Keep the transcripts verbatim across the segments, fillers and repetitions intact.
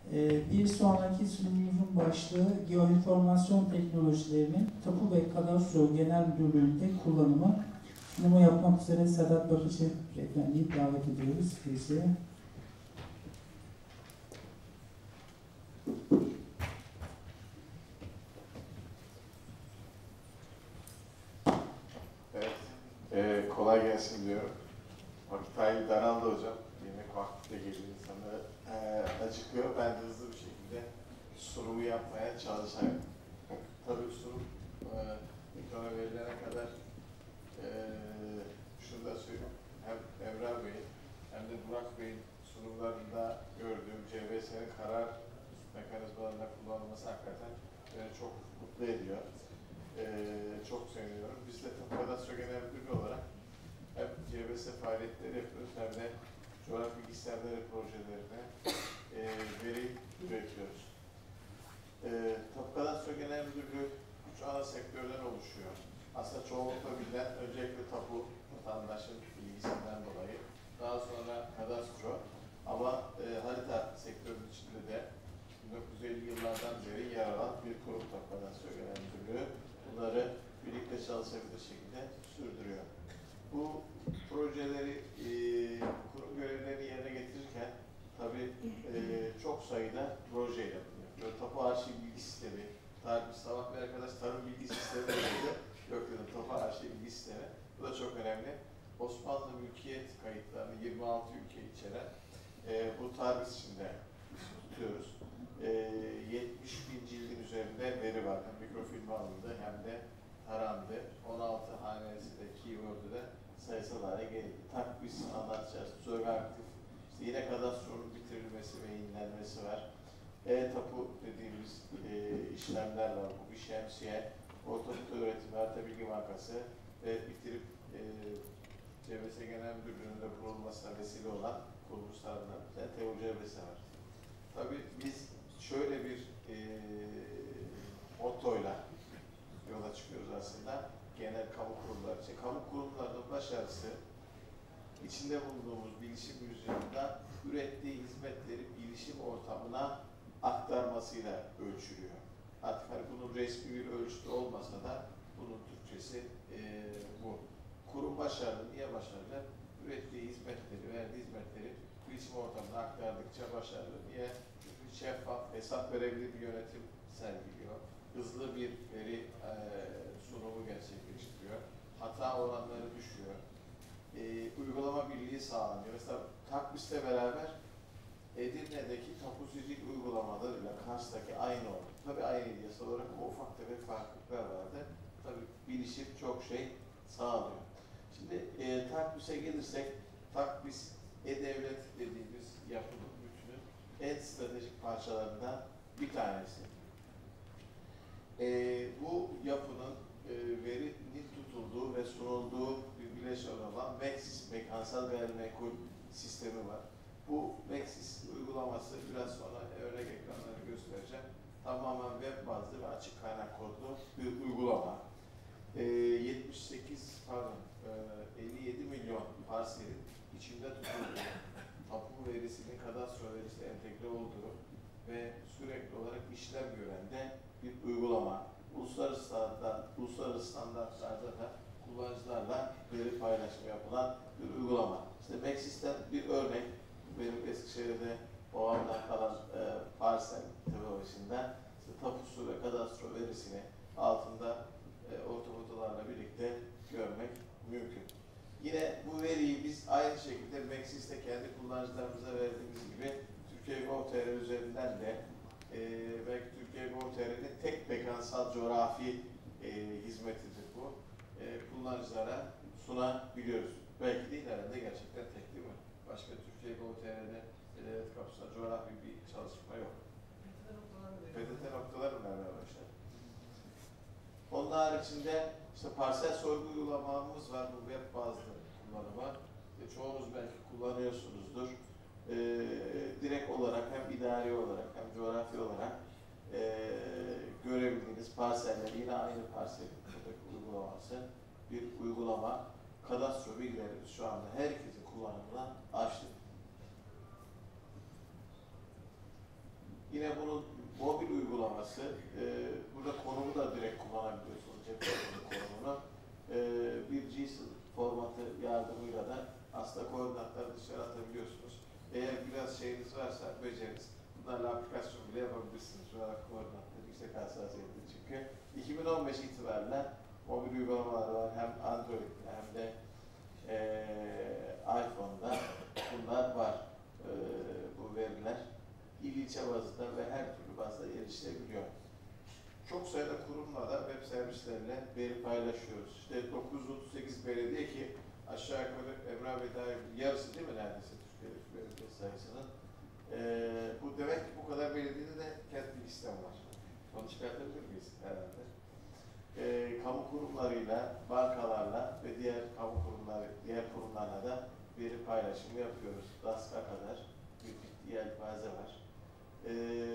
Ee, bir sonraki sunumumuzun başlığı geoinformasyon teknolojilerinin Tapu ve Kadastro Genel Müdürlüğü'nde kullanımı. Sunumu yapmak üzere Sedat Bakıcı Beyefendi'yi davet ediyoruz. Bize. Evet, ee, kolay gelsin diyorum. Vakit ayı daraldı hocam. Yemek vakti de geliyor, insanları ee, acıkıyor. Ben de hızlı bir şekilde sunumu yapmaya çalışayım. Tabii sunum ee, ekrana verilene kadar ee, şunu da söyleyeyim. Hem Emrah Bey'in hem de Burak Bey'in sunumlarında gördüğüm C B S'nin karar mekanizmalarında kullanılması hakikaten beni çok mutlu ediyor. Ee, çok seviniyorum. Biz de Tapu Kadastro Genel Müdürlüğü olarak hem C B S faaliyetleri yapıyoruz hem de coğrafi bilgisayarları projelerine e, veri üretiyoruz. E, Tapu Kadastro Genel Müdürlüğü üç ana sektörden oluşuyor. Aslında çoğunlukla bilinen öncelikle tapu vatandaşın ilgisinden dolayı, daha sonra kadastro ama e, harita sektörünün içinde de bin dokuz yüz elli yıllardan beri yer alan bir kurum Tapu Kadastro Genel Müdürlüğü. Bunları birlikte çalışabilir şekilde sürdürüyor. Bu projeleri, e, kurum görevlerini yerine getirirken tabii e, çok sayıda projeyle bulunuyor. Böyle tapu arşiv bilgi sistemi, tarih, sabah bir arkadaş tarım bilgi sistemi dedi, yok dedim tapu arşiv bilgi sistemi. Bu da çok önemli. Osmanlı mülkiyet kayıtlarını yirmi altı ülke içeren e, bu tarih içinde tutuyoruz. E, yetmiş bin cildin üzerinde veri var. Hem mikrofilm alındı hem de tarandı. on altı hanesinde keyword'ü de sayısal hale geldi. Takvis anlatacağız. Söyle aktif. İşte yine kadastronun bitirilmesi ve yenilenmesi var. E-tapu dediğimiz e, işlemler var. Bu bir şemsiye, ortalıkta öğretim, harita bilgi bankası ve bitirip e, C B S Genel Müdürlüğü'nde kurulmasına vesile olan kuruluş tarafından T U C B S var. Tabii biz şöyle bir e, mottoyla yola çıkıyoruz aslında. Genel kamu kurumları için. Kamu kurumlarının başarısı içinde bulunduğumuz bilişim yüzyılında ürettiği hizmetleri bilişim ortamına aktarmasıyla ölçülüyor. Artık hani bunun resmi bir ölçütü olmasa da bunun Türkçesi e, bu. Kurum başarılı. Niye başarılı? Ürettiği hizmetleri, verdiği hizmetleri bilişim ortamına aktardıkça başarılı. Niye? Çünkü şeffaf, hesap verebilir bir yönetim sergiliyor. Hızlı bir veri e, sunumu gerçekleştiriyor. Hata oranları düşüyor. E, uygulama birliği sağlanıyor. Mesela Takvis'le beraber Edirne'deki tapu sicil uygulamalarıyla Kars'taki aynı oldu. Tabii aynı yasal olarak o ufak tefek farklılıklar vardı. Tabii bilişim çok şey sağlıyor. Şimdi e, Takvis'e gelirsek, Takvis E-Devlet dediğimiz yapının bütünün en stratejik parçalarından bir tanesi. E, bu yapının e, verinin tutulduğu ve sunulduğu bir bileşen olan Mexis, mekansal gayrimenkul sistemi var. Bu Mexis uygulaması biraz sonra örnek ekranları göstereceğim. Tamamen web bazlı ve açık kaynak kodlu bir uygulama. E, yetmiş sekiz pardon e, elli yedi milyon parselin içinde tutulduğu, tapu verisinin kadastro verisi entegre olduğu ve sürekli olarak işlem gören de bir uygulama. Uluslararası standart, uluslararası standartlarda da kullanıcılarla veri paylaşımı yapılan bir uygulama. İşte Mexis'ten bir örnek, benim Eskişehir'de babamdan kalan e, parsel teknolojisinden işte tapusu ve kadastro verisini altında e, ortofotolarla birlikte görmek mümkün. Yine bu veriyi biz aynı şekilde Mexis'te kendi kullanıcılarımıza verdiğimiz gibi Türkiye Gov.tr üzerinden de e, belki Türkiye Gov.tr'nin tek mekansal coğrafi e, hizmetidir bu. E, kullanıcılara sunabiliyoruz. Belki değil herhalde gerçekten tek değil mi? Başka Türkiye Gov.tr'de devlet kapsamında coğrafi bir çalışma yok. P D T noktaları mı vermeye başladı? Onun haricinde işte parsel soygu uygulamamız var. Bu web bazlı kullanımı. E, çoğunuz belki kullanıyorsunuzdur. E, direkt olarak hem idari olarak hem coğrafi olarak e, görebildiğiniz parseller, yine aynı parselin uygulaması bir uygulama. Kadastro bilgilerimiz şu anda herkesin kullanımına açtık. Yine bunun mobil uygulaması, e, burada konumu da direkt kullanabiliyorsunuz, cep telefonu konumunu. E, bir G S O formatı yardımıyla da aslında koordinatları dışarı atabiliyorsunuz. Eğer biraz şeyiniz varsa, beceriniz, bunlarla aplikasyon bile yapabilirsiniz. Şu an koordinatları yüksek hassasiyetli çünkü. iki bin on beş itibariyle mobil uygulamalar var. Hem Android'de hem de e, iPhone'da bunlar var. E, bu veriler il ilçe bazında ve her türlü bazda erişilebiliyor. Çok sayıda kurumla da web servislerle veri paylaşıyoruz. İşte dokuz yüz otuz sekiz belediye ki aşağı yukarı Emrah Bey dair yarısı değil mi neredeyse Türkiye'deki belediye sayısının. Ee, bu demek ki bu kadar belediyede de kent bilgi sistemi var. Onu çıkartabilir miyiz herhalde? Ee, kamu kurumlarıyla, bankalarla ve diğer kamu kurumları, diğer kurumlarla da veri paylaşımı yapıyoruz. DASK'a kadar bir ciddi yelpaze var. Ee,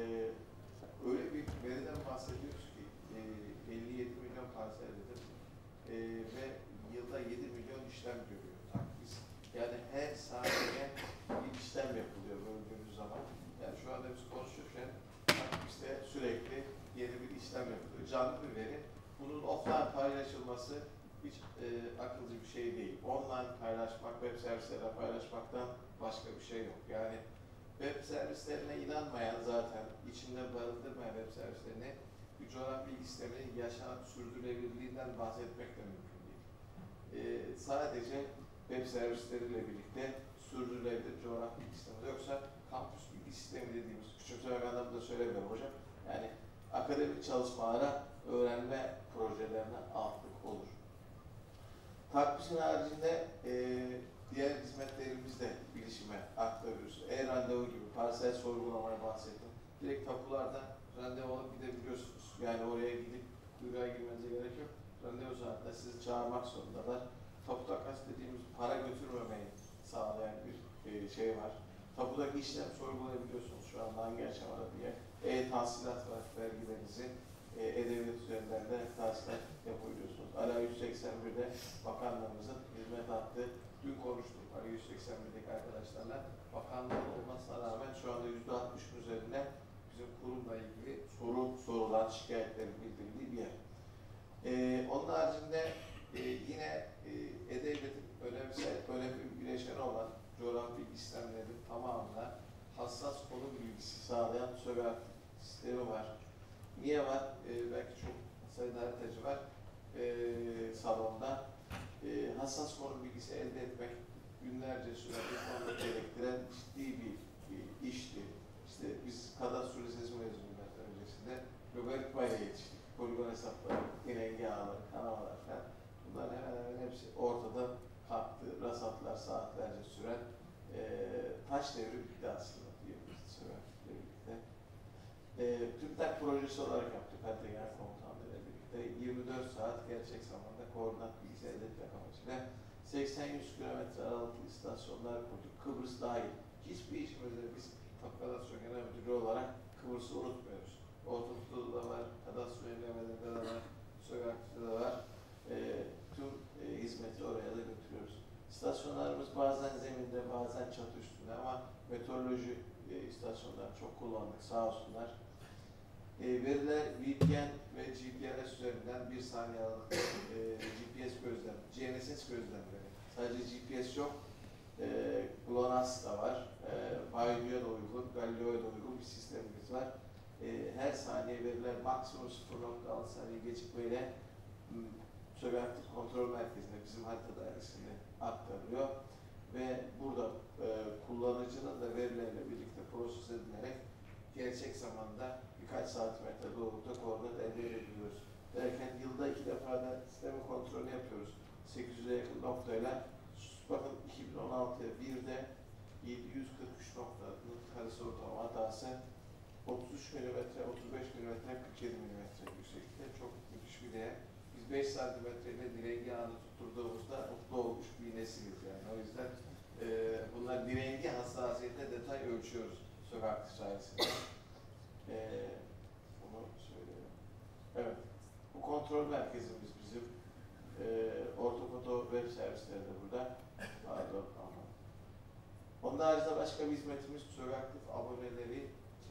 öyle bir veriden bahsediyoruz ki e, elli yedi milyon parseldedir e, ve yılda yedi milyon işlem görüyor takvis. Yani her saniye bir işlem yapılıyor böldüğümüz zaman. Yani şu anda biz konuşurken takviste sürekli yeni bir işlem yapılıyor. Canlı bir veri. Bunun offline paylaşılması hiç e, akılcı bir şey değil. Online paylaşmak, web servislerine paylaşmaktan başka bir şey yok. Yani web servislerine inanmayan zaten, içinde barındırmayan web servislerine bir coğrafi bilgi sisteminin yaşanan sürdürülebilirliğinden bahsetmek de mümkün değil. Ee, sadece web servisleriyle birlikte sürdürülebilir coğrafi bilgi sistemi. Yoksa kampüs bilgi sistemi dediğimiz, küçümsemek anlamında söylemiyorum hocam. Yani akademik çalışmalara, öğrenme projelerine altlık olur. Takvisin haricinde e, diğer hizmetlerimiz de bilişime aktarıyoruz. E-randevu gibi parsel sorgulamaya bahsettim. Direkt tapularda randevu alıp gidebiliyorsunuz. Yani oraya gidip kuyruğa girmenize gerek yok. Randevu saatinde sizi çağırmak zorundalar. Tapu takas dediğimiz para götürmemeyi sağlayan bir e, şey var. Tapudaki işlem sorgulayabiliyorsunuz şu anda hangi aşamada diye. E-tahsilat var, vergilerinizi e, E-Devlet üzerinden de tahsilat yapabiliyorsunuz. Ala yüz seksen bir'de bakanlığımızın hizmet hattı, dün konuştuk Ala yüz seksen bir'deki arkadaşlarla, bakanlığın olmasına rağmen şu anda yüzde altmış'ın üzerinde bizim kurumla ilgili soru sorulan, şikayetlerin bildirildiği bir yer. Ee, onun haricinde e, yine e, E-Devlet'in önemsel, önemli bir bileşeni olan coğrafi bilgi sistemlerinin tamamına hassas konu bilgisi sağlayan SÖGART sistemi var. Niye var? Ee, belki çok sayıda haritacı var ee, salonda. Ee, hassas konu bilgisi elde etmek günlerce süren bir konu gerektiren ciddi bir, bir işti. İşte biz kadastro lisesi mezunuyuz öncesinde logaritmayla yetiştik. Poligon hesapları, genelge ağları, kanallar falan. Bunların hemen hemen hepsi ortada kalktı. Rasatlar saatlerce süren e, taş devri bitti aslında diyebiliriz SÖGART'la birlikte. E, TÜBİTAK projesi olarak yaptık Harita Genel Komutanlığı'yla birlikte. yirmi dört saat gerçek zamanda koordinat bilgisi elde etmek amacıyla seksen yüz kilometre aralıklı istasyonlar kurduk. Kıbrıs dahil. Hiçbir işimizde biz Tapu Kadastro Genel Müdürlüğü olarak Kıbrıs'ı unutmuyoruz. Ortadoğu'da da var, kadastro engelmelerinde de var, SÖGART'ta da var. E, tüm e, hizmeti oraya da götürüyoruz. İstasyonlarımız bazen zeminde, bazen çatı üstünde ama meteoroloji e, istasyonlarını çok kullandık, sağ olsunlar. E, veriler V P N ve G P R S üzerinden bir saniye aralıklı e, G P S gözlem, G N S S gözlemleri. Sadece G P S yok, e, GLONASS da var, e, Baydu'ya da uygun, Galileo'ya da uygun bir sistemimiz var. E, her saniye veriler maksimum sıfır nokta altı saniye gecikmeyle SÖGART kontrol merkezine, bizim harita dairesine aktarılıyor ve burada e, kullanıcının da verilerle birlikte proses edilerek gerçek zamanda birkaç santimetre doğrultuda koordinat elde edebiliyoruz. Derken yılda iki defa da sistemin kontrolünü yapıyoruz. sekiz yüze yakın noktayla, bakın iki bin on altıya bir'de yedi yüz kırk üç noktanın karesi ortalama hatası, otuz üç milimetre, otuz beş milimetre, kırk yedi milimetre yükseklikte çok müthiş bir değer. Biz beş santimetreyle direngi ağını tutturduğumuzda mutlu olmuş bir nesiliz yani. O yüzden e, bunlar direngi hassasiyetine detay ölçüyoruz SÖGART sayesinde. E, bunu söylüyorum. Evet. Bu kontrol merkezimiz bizim. E, Ortofoto web servisleri de burada. Pardon, ama. Onun haricinde başka bir hizmetimiz SÖGART aboneleri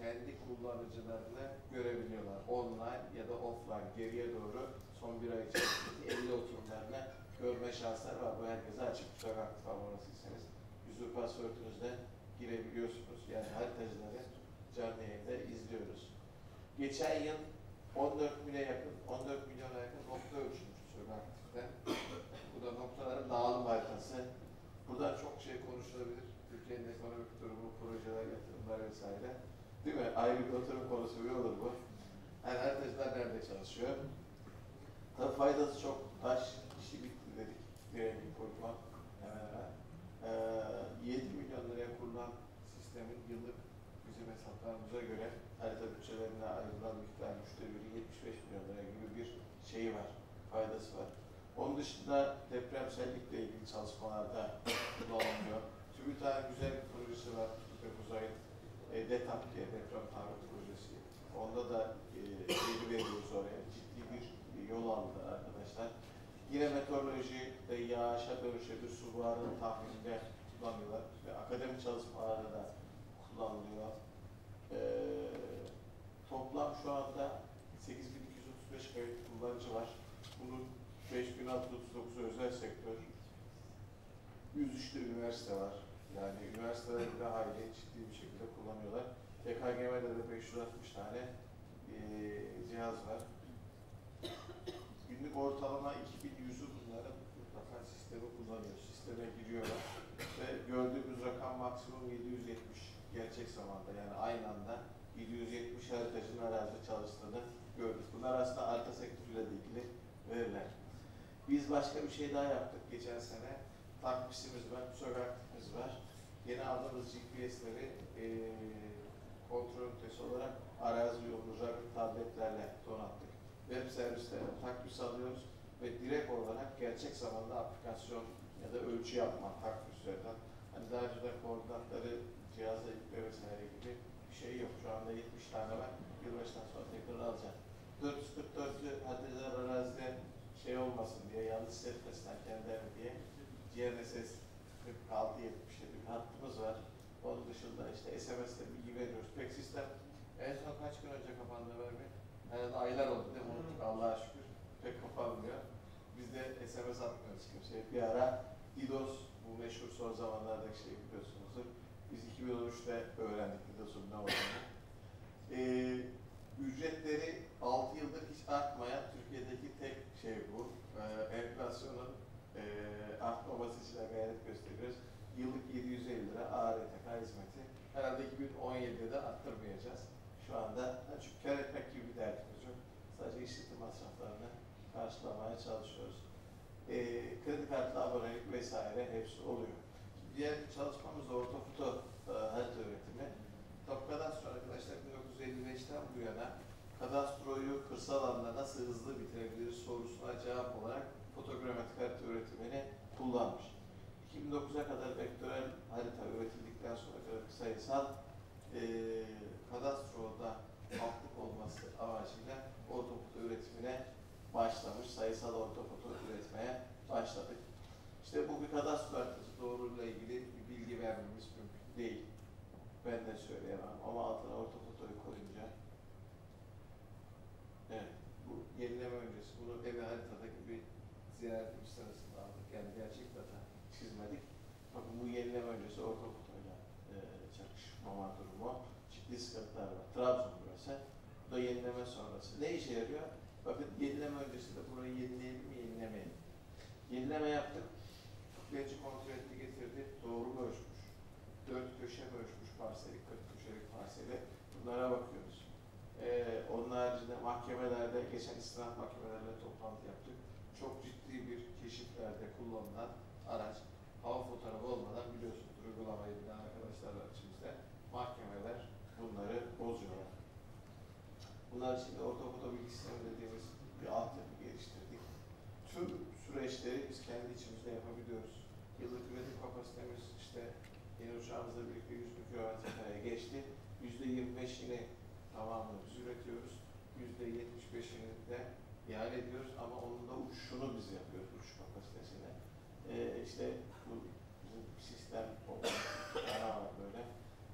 kendi kullanıcılarını görebiliyorlar. Online ya da offline geriye doğru son bir ay içerisinde elli oturumlarını görme şansları var. Bu herkese açık. Sokak aktif abonasıysanız user password'ünüzle girebiliyorsunuz. Yani haritacıları canlı yayında izliyoruz. Geçen yıl on dört bine yakın, on dört milyona yakın nokta ölçülmüş sokak aktiften. Bu da noktaların dağılım haritası. Buradan çok şey konuşulabilir. Türkiye'nin ekonomik durumu, projeler, yatırımlar vesaire. Değil mi? Ayrı bir oturum konusu bir olur bu. Yani haritacılar nerede çalışıyor? Tabii faydası çok. Taş işi bitti dedik. Direnlik koyma hemen hemen. Ee, yedi milyon liraya kurulan sistemin yıllık bizim hesaplarımıza göre harita bütçelerine ayrılan miktar üçte biri yetmiş beş milyon lira gibi bir şeyi var. Faydası var. Onun dışında depremsellikle ilgili çalışmalarda kullanılıyor. TÜBİTAK'ın güzel bir projesi var. TÜBİTAK Uzay'ın e, DETAP diye deprem tahmin projesi. Onda da e, veri veriyoruz oraya. Ciddi bir yol aldılar arkadaşlar. Yine meteoroloji ve yağışa dönüşebilir su buharının tahmininde kullanıyorlar. Ve akademik çalışmalarda da kullanılıyor. E, toplam şu anda sekiz bin iki yüz otuz beş kayıt kullanıcı var. Bunun beş bin altı yüz otuz dokuzu özel sektör, yüz üçte üniversite var. Yani üniversiteler de hayli ciddi bir şekilde kullanıyorlar. T K G M'de de beş yüz altmış tane e, cihaz var. Günlük ortalama iki bin yüzü bunların mutlaka sistemi kullanıyor. Sisteme giriyorlar. Ve gördüğümüz rakam maksimum yedi yüz yetmiş gerçek zamanda. Yani aynı anda yedi yüz yetmiş haritacının arazide çalıştığını gördük. Bunlar aslında arka sektörüyle de ilgili veriler. Biz başka bir şey daha yaptık geçen sene. Takvisimiz var, sokakimiz var. Yeni aldığımız G P S'leri e, kontrol ünitesi olarak arazi yolunu tabletlerle donattık. Web servislerine takvis alıyoruz ve direkt olarak gerçek zamanda aplikasyon ya da ölçü yapma takvislerden. Hani daha önceden koordinatları cihazla yükle vesaire gibi bir şey yok. Şu anda yetmiş tane var. Yılbaşından sonra tekrar alacağım. dört yüz kırk dörtlü haddiler arazide şey olmasın diye, yanlış etmesinden kendilerini diye G N S S kırk altı yetmiş yedi bir hattımız var. Onun dışında işte S M S'te bilgi veriyoruz. Pek sistem en son kaç gün önce kapandı vermi? Herhalde aylar oldu değil mi? Unuttuk Allah'a şükür. Pek kapanmıyor. Biz de S M S atmıyoruz kimseye. Bir ara DDoS, bu meşhur son zamanlardaki şey biliyorsunuzdur. Biz iki bin on üçte öğrendik DDoS'un ne olduğunu. Ee, ücretleri altı yıldır hiç artmayan Türkiye'deki tek şey bu. Ee, enflasyonun e, artmaması için gayret gösteriyoruz. Yıllık yedi yüz elli lira A R T K hizmeti. Herhalde iki bin on yedide de arttırmayacağız. Şu anda çünkü kar etmek gibi bir derdimiz yok. Sadece işletim masraflarını karşılamaya çalışıyoruz. E, kredi kartlı abonelik vesaire hepsi oluyor. Diğer çalışmamız da ortofoto e, harita üretimi. Top kadastro arkadaşlar bin dokuz yüz elli beşten bu yana kadastroyu kırsal alanda nasıl hızlı bitirebiliriz sorusuna cevap olarak fotogrametrik harita üretimini kullanmış. iki bin dokuza kadar vektörel harita üretildikten sonra grafik sayısal e, kadastroda altlık olması amacıyla ortofoto üretimine başlamış. Sayısal ortofoto üretmeye başladık. İşte bu bir kadastro haritası doğruluğuyla ilgili bir bilgi vermemiz mümkün değil. Ben de söyleyemem ama altına ortofotoyu koyunca evet, bu yenileme öncesi bunu ev haritadaki bir ziyaretimiz sırasında aldık. Yani gerçek data çizmedik. Bakın bu yenileme öncesi ortofotoyla e, çakışmama durumu. Ciddi sıkıntılar var. Trabzon burası. Bu da yenileme sonrası. Ne işe yarıyor? Bakın yenileme öncesinde burayı yenileyelim mi, yenilemeyelim. Yenileme yaptık. Birinci kontrol etti, getirdi. Doğru mu ölçmüş? Dört köşe mi ölçmüş parseli, kırk köşelik parseli. Bunlara bakıyoruz. Ee, onun haricinde mahkemelerde, geçen istinaf mahkemelerle toplantı yaptık. Çok ciddi bir keşiflerde kullanılan araç. Hava fotoğrafı olmadan biliyorsunuz uygulamayı bilen arkadaşlar var içimizde. Mahkemeler bunları bozuyorlar. Bunlar için de ortofoto bilgi sistemi dediğimiz bir altyapı geliştirdik. Tüm süreçleri biz kendi içimizde yapabiliyoruz. Yıllık üretim kapasitemiz işte yeni uçağımızla birlikte yüz bin kilometre geçti. Yüzde yirmi beşini tamamını biz üretiyoruz. Yüzde yetmiş beşini de ihale ediyoruz ama onun da uçuşunu biz yapıyoruz, uçuş kapasitesini. Ee, işte bu bizim sistem, o var böyle.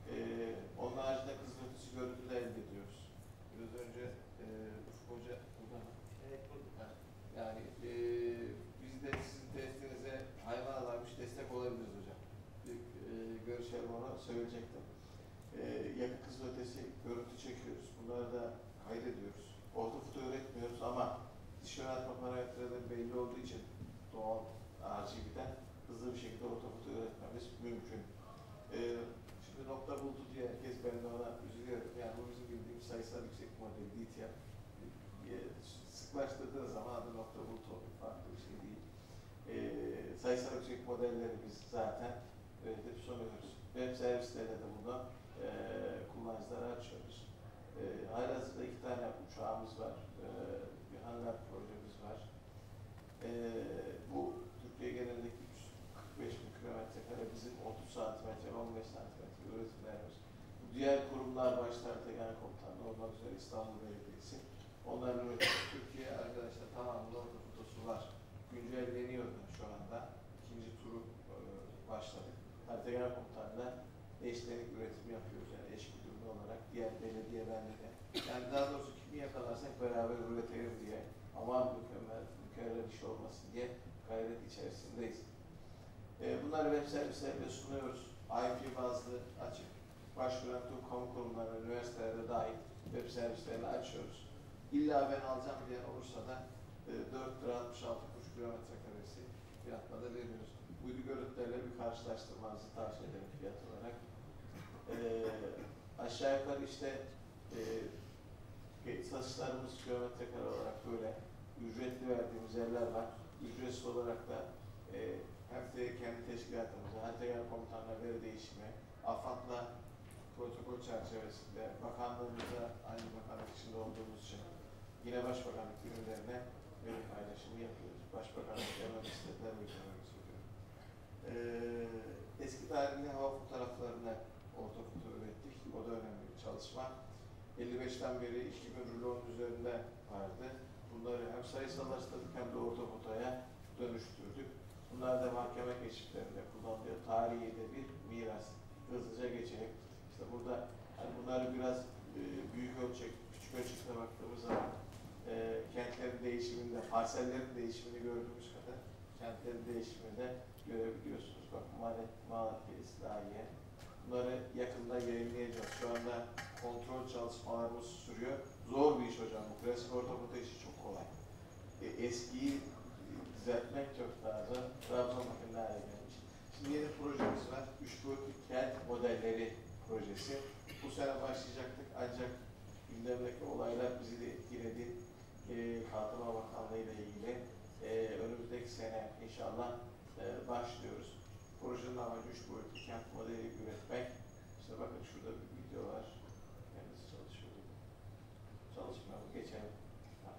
E, onun haricinde kızılötesi görüntü de elde ediyoruz. Biraz önce e, Ufuk Hoca burada mı? Evet, burada. Yani e, biz de sizin testinize hayvan alarmış destek olabiliriz hocam. Bir e, görüşelim, ona söyleyecektim. E, yakın kızılötesi görüntü çekiyoruz. Bunları da kaydediyoruz. Ortofoto üretmiyoruz ama dış yöneltme parametreleri belli olduğu için doğal R G B'den hızlı bir şekilde ortofoto üretmemiz mümkün. E, şimdi nokta buldu diye herkes, ben de ona üzülüyorum. Yani bu bizim bildiğimiz sayısal yüksek model D T M. E, sıklaştırdığınız zaman adı nokta bulut oluyor. Farklı bir şey değil. E, sayısal yüksek modelleri biz zaten üretip sunuyoruz. Web servislerinde de bunu e, kullanıcılara açıyoruz. E, halihazırda iki tane uçağımız var. E, bir hangar projemiz var. E, bu Türkiye genelindeki yüz kırk beş bin kilometre kare bizim otuz santimetre, on beş santimetre üretimlerimiz. Bu diğer kurumlar başta Ertegan Komutanlığı olmak üzere İstanbul Belediyesi. Onların üretimi Türkiye arkadaşlar tamamında ortofotosu var. Güncelleniyor da şu anda. İkinci turu e, başladık. Ertegan Komutanlığı eşlenik üretim yapıyoruz, yani eş güdümlü olarak diğer belediyelerle de. Yani daha doğrusu kimi yakalarsak beraber üretelim diye, aman mükemmel, mükemmel iş olmasın diye gayret içerisindeyiz. E, bunları web servislerinde sunuyoruz. I P bazlı açık, başvuran tüm kamu kurumlarına, üniversitelerde dahil web servislerini açıyoruz. İlla ben alacağım diyen olursa da e, dört lira altmış altı buçuk kilometre karesi fiyatla da veriyoruz. Uydu görüntülerle bir karşılaştırmanızı tavsiye ederim fiyat olarak. E, aşağı yukarı işte e, satışlarımız kilometre kare olarak böyle ücretli verdiğimiz yerler var. Ücretsiz olarak da e, hem de kendi teşkilatımıza, hem de genel komutanla veri değişimi, AFAD'la protokol çerçevesinde bakanlığımıza aynı bakanlık içinde olduğumuz için yine başbakanlık ürünlerine veri paylaşımı yapıyoruz. Başbakanlık hemen istediler uygulamamı söylüyorum. Ee, eski tarihli hava fotoğraflarını ortofoto ürettik. O da önemli bir çalışma. elli beşten beri iki bin rulonun üzerinde vardı. Bunları hem sayısallaştırdık hem de ortofotoya dönüştürdük. Bunlar da mahkeme keşiflerinde kullanılıyor. Tarihi de bir miras. Hızlıca geçelim. İşte burada hani bunları biraz e, büyük ölçek, küçük ölçekte baktığımız zaman e, kentlerin değişiminde, parsellerin değişimini gördüğümüz kadar kentlerin değişimini de görebiliyorsunuz. Bak Malatya, İslahiye. Bunları yakında yayınlayacağız. Şu anda kontrol çalışmalarımız sürüyor. Zor bir iş hocam. Bu klasik ortofoto işi çok kolay. E, eskiyi düzeltmek çok daha zor. Trabzon bakın ne hale gelmiş. Şimdi yeni projemiz var. Üç boyutlu kent modelleri projesi. Bu sene başlayacaktık ancak gündemdeki olaylar bizi de etkiledi. E, Kalkınma Bakanlığı ile ilgili e, önümüzdeki sene inşallah e, başlıyoruz. Projenin amacı üç boyutlu kent modeli üretmek. İşte bakın şurada bir video var. Kendisi çalışıyor. Çalışmıyor mu? Geçelim. Ha.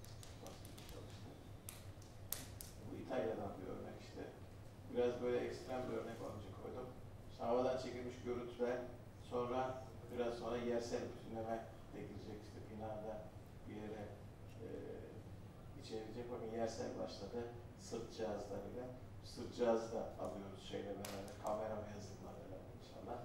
Bu İtalya'dan bir örnek işte. Biraz böyle ekstrem bir örnek önce koydum. İşte havadan çekilmiş görüntüler, sonra biraz sonra yersel bütünleme de girecek. İşte binada bir yere e, içerecek. Bakın yersel başladı. Sırt cihazlarıyla. Sırt cihazı da alıyoruz şeyle beraber. Kamera ve yazılımla beraber inşallah.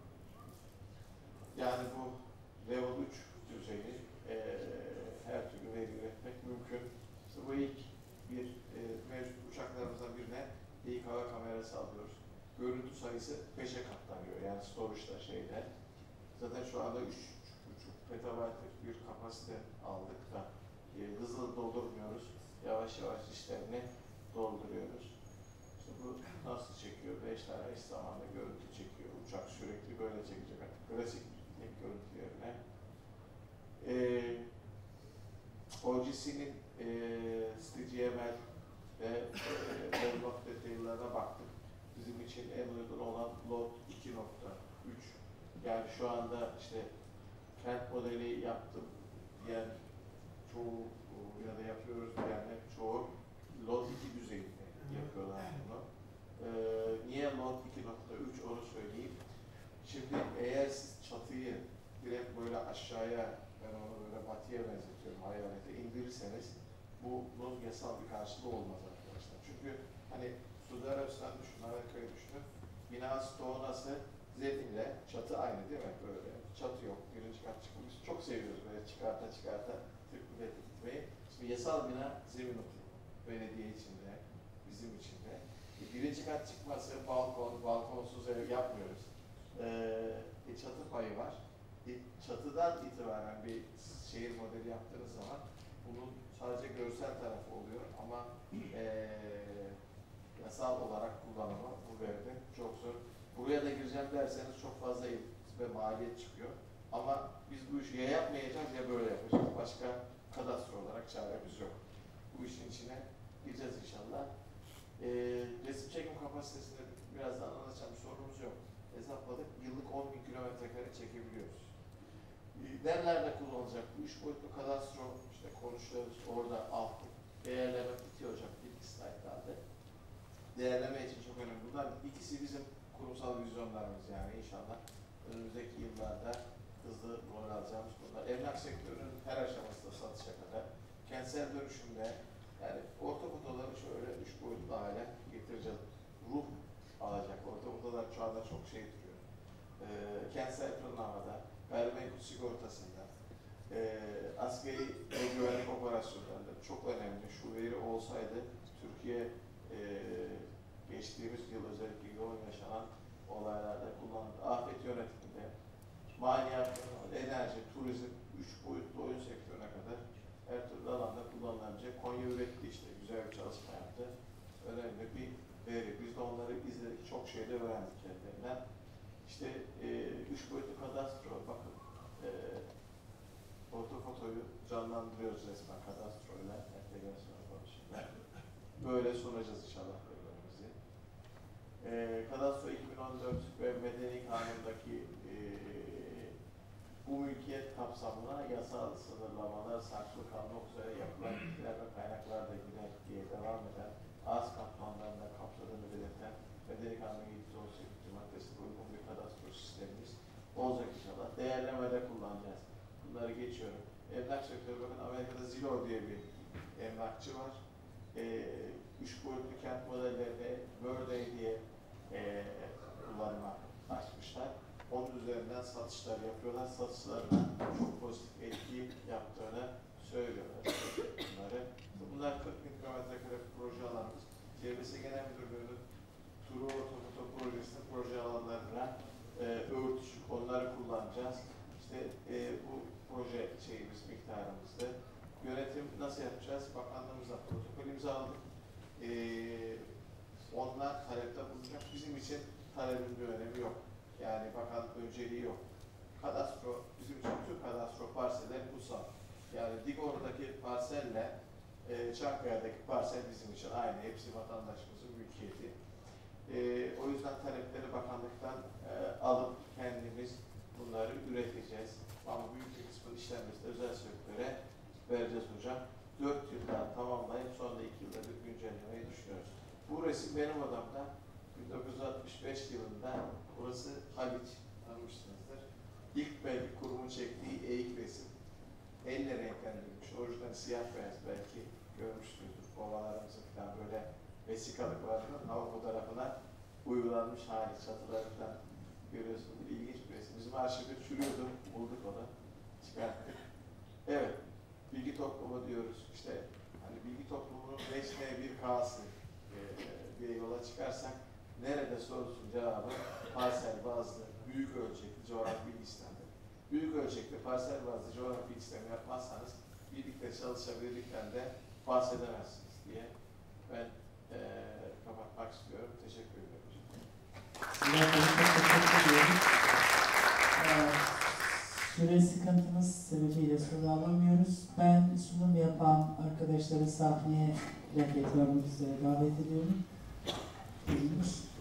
Yani bu level üç düzeyi e, her türlü veri üretmek mümkün. İşte bu ilk bir e, mevcut uçaklarımızdan birine ilk hava kamerası alıyoruz. Görüntü sayısı beşe katlanıyor. Yani storage'da şeyde. Zaten şu anda üç buçuk petabaytlık bir kapasite aldık da e, hızlı doldurmuyoruz. Yavaş yavaş işlerini dolduruyoruz. İşte bu nasıl çekiyor? Beş tane eş zamanlı görüntü çekiyor. Uçak sürekli böyle çekecek. Klasik tek görüntü yerine. E, O G C'nin e, S T G M L ve Web detaylarına baktık. Bizim için en uygun olan Lot iki nokta üç. Yani şu anda işte kent modeli yaptım diyen çoğu ya da yapıyoruz diyenler çoğu Lot iki düzeyinde yapıyorlar bunu. Ee, niye Lot iki nokta üç onu söyleyeyim. Şimdi eğer siz çatıyı direkt böyle aşağıya, ben onu böyle batıya benzetiyorum, hayalete indirirseniz bu bunun yasal bir karşılığı olmaz arkadaşlar. Çünkü hani Suudi Arabistan düşünün, Amerika'yı düşünün, binası doğrası zeminle, çatı aynı değil mi? Böyle çatı yok, birinci kat çıkıyor. Biz çok seviyoruz böyle çıkarta çıkarta tıklı gitmeyi. Şimdi yasal bina zemin oturumu. Belediye içinde, bizim içinde. E, birinci kat çıkması, balkon, balkonsuz ev yapmıyoruz. Ee, e, çatı payı var. E, çatıdan itibaren bir şehir modeli yaptığınız zaman bunun sadece görsel tarafı oluyor ama e, yasal olarak kullanımı bu veride çok zor. Buraya da gireceğim derseniz çok fazla ve maliyet çıkıyor. Ama biz bu işi ya yapmayacağız ya böyle yapacağız. Başka kadastro olarak çaremiz yok. Bu işin içine gireceğiz inşallah. E, resim çekim kapasitesini birazdan anlatacağım. Sorunumuz yok. Hesapladık. Yıllık on bin kilometre kare çekebiliyoruz. E, nerelerde kullanılacak? Bu üç boyutlu kadastro işte konuşuyoruz. Orada altı değerleme bitiyor hocam. İlk slaytlarda. Değerleme için çok önemli. Bunlar ikisi bizim kurumsal vizyonlarımız yani inşallah önümüzdeki yıllarda hızlı rol alacağımız konular. Emlak sektörünün her aşamasında satışa kadar kentsel dönüşümde yani orta fotoları şöyle üç boyutlu hale getireceğiz. Ruh alacak. Orta fotolar şu anda çok şey duruyor. Ee, kentsel planlamada, gayrimenkul sigortasında, e, askeri ve güvenlik operasyonlarında çok önemli. Şu veri olsaydı Türkiye e, geçtiğimiz yıl özellikle yoğun yaşanan olaylarda kullanıldı. Afet yönetiminde, maliyat, enerji, turizm, üç boyutlu oyun sektörüne kadar her türlü alanda kullanılabilecek. Konya üretti işte, güzel bir çalışma yaptı. Önemli bir veri. Biz de onları izledik, çok şey de öğrendik kendilerinden. İşte e, üç boyutlu kadastro, bakın e, ortofotoyu canlandırıyoruz resmen kadastroyla, entegrasyon konusunda. Böyle sunacağız inşallah bölümümüzü. E, kadastro iki bin on dört ve Medeni Kanun'daki e, bu mülkiyet kapsamına yasal sınırlamalar saklı kalmak üzere yapılan ilgiler ve kaynaklar da girer diye devam eden az kapsamlarında kapsadığını belirten Medeni Kanun yedi yüz on sekiz maddesine uygun bir kadastro sistemimiz olacak inşallah. Değerlemede kullanacağız. Bunları geçiyorum. Emlak sektörü bakın Amerika'da Zillow diye bir emlakçı var. E, üç boyutlu kent modellerini Worday diye e, kullanıma açmışlar. Onun üzerinden satışlar yapıyorlar. Satışlarına çok pozitif etki yaptığını söylüyorlar. Bunları. Bunlar kırk bin kilometre kare proje alanımız. Çevresi Genel Müdürlüğü'nün Turu Ortofoto Projesi'nin proje alanlarına e, örtüşük onları kullanacağız. İşte e, bu proje şeyimiz miktarımızda. Yönetim nasıl yapacağız? Bakanlığımızla protokol imzaladık. E, onlar talepte bulunacak. Bizim için talebin bir önemi yok. Yani bakan önceliği yok. Kadastro, bizim için tüm kadastro parseller kutsal. Yani Digor'daki parselle e, Çankaya'daki parsel bizim için aynı. Hepsi vatandaşımızın mülkiyeti. E, o yüzden talepleri bakanlıktan e, alıp kendimiz bunları üreteceğiz. Ama büyük bir kısmının işlenmesi özel sektöre vereceğiz hocam. Dört yılda tamamlayıp sonra iki yılda bir güncellemeyi düşünüyoruz. Bu resim benim odamda. bin dokuz yüz altmış beş yılında burası Haliç, tanımışsınızdır. İlk belki kurumun çektiği eğik resim. Elle renklendirilmiş, orijinal siyah beyaz belki görmüşsünüzdür. Babalarımızın falan böyle vesikalık var. Hava fotoğrafına uygulanmış hali, çatılarından görüyorsunuz. İlginç bir resim. Bizim arşivde çürüyordu, bulduk onu, çıkarttık. Evet, bilgi toplumu diyoruz. İşte hani bilgi toplumunun beş N bir K'sı e, diye yola çıkarsak nerede sorusun cevabı parsel bazlı, büyük ölçekli coğrafi işlemler. Büyük ölçekli parsel bazlı coğrafi işlem yapmazsanız birlikte çalışabilirlikten de bahsedemezsiniz diye ben e, kapatmak istiyorum. Teşekkür ederim. Size teşekkür ediyorum. Süre sıkıntımız sebebiyle soru alamıyoruz. Ben sunum yapan arkadaşları sahneye plaket vermek üzere davet ediyorum. Buyurunuz.